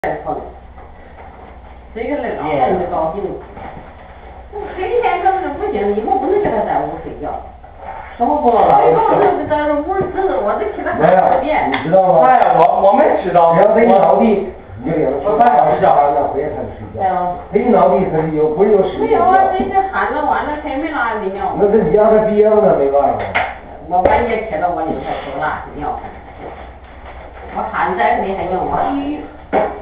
疼，这个那老人就高兴。黑天根本就不行，你们不能给他在屋睡觉。 什么不能来？ 最高就是在这屋吃，我得给他没有，你知道吗？ 哎，我没知道。 只要他一闹地，你就给他我3小时觉， 要回他睡觉。他一闹地，他有不有时间？ 没有啊，这喊着完了，他没拉的尿。 那你让他憋着呢，没办法。 我半夜贴到我里头抽拉屎尿，我喊再厉害用我。